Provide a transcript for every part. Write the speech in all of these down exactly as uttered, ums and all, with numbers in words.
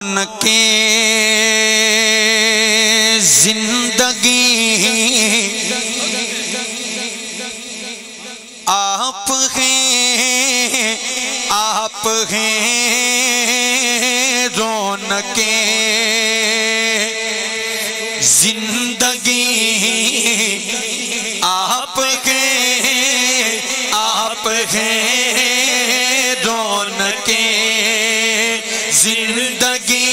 کے زندگی آپ ہیں آپ ہیں رونق زندگی آپ ہیں آپ ہیں رونق زندگی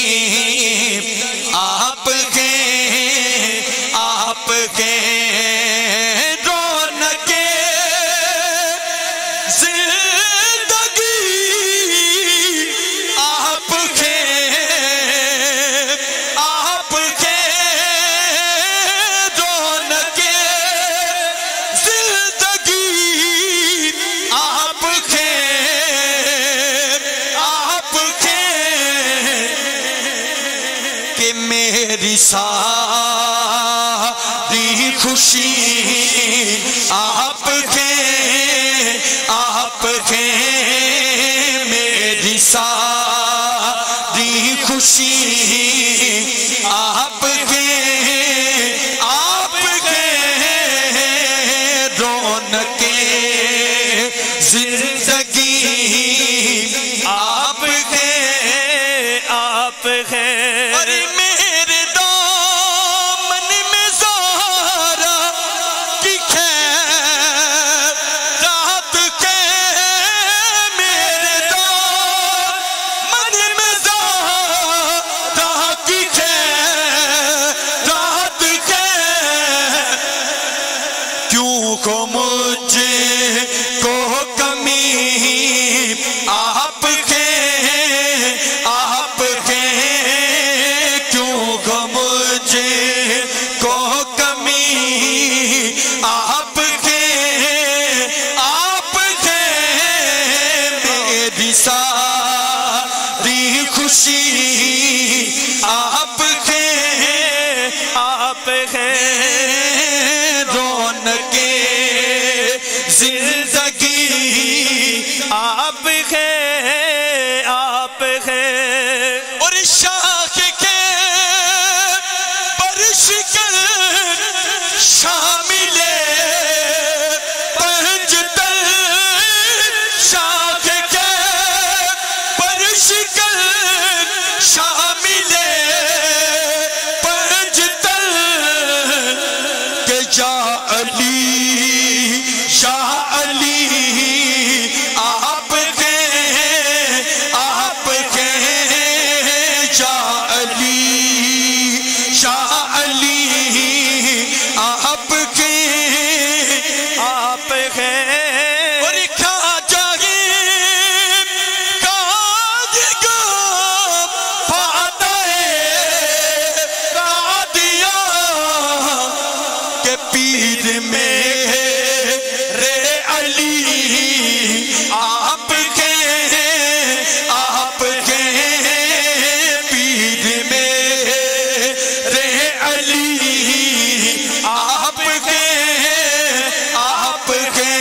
آپ ہیں آپ ہیں رونق زندگی آپ ہیں آپ ہیں رونق زندگی آپ ہیں آپ ہیں کہ میری ساری خوشی آپ ہیں آپ ہیں میری ساری خوشی آپ ہیں آپ ہیں رونق زندگی آپ ہیں آپ ہیں اور میرے دامن میں زہرا کی خیر رات کے میرے دامن میں زہرا کی خیر رات کے کیوں کو مجھے کو کمی آپ کے آپ کے کیوں کو مجھے کو کمی آپ کے آپ کے میری ساری خوشی آپ کے آپ ہیں رونق زندگی آپ ہیں آپ ہیں اور شاخ کے برش کر شامل پنجتن شاخ کے برش کر شامل پنجتن کہ جا علی شاہ علی آپ ہیں آپ ہیں جا علی شاہ علی آپ ہیں آپ ہیں اور کھا جائے کاغذ فاتح قادیاں کہ پیر میں آپ کے آپ کے پیر میرے علی آپ کے آپ کے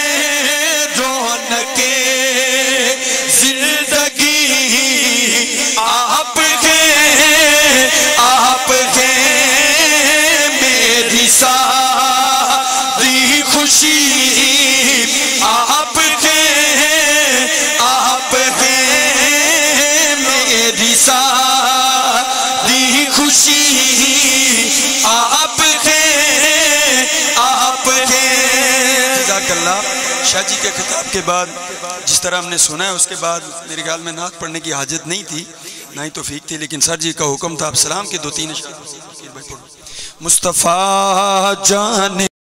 رونق زندگی آپ کے آپ کے میری ساری خوشی آپ کے آپ ہیں میری ساری خوشی آپ ہیں آپ ہیں جزاک اللہ شاہ جی کے خطاب کے بعد جس طرح ہم نے سنا ہے اس کے بعد میرے خیال میں نعت پڑھنے کی حاجت نہیں تھی نہ ہی توفیق تھی لیکن سر جی کا حکم تھا آپ سلام کے دو تین مصطفیٰ جان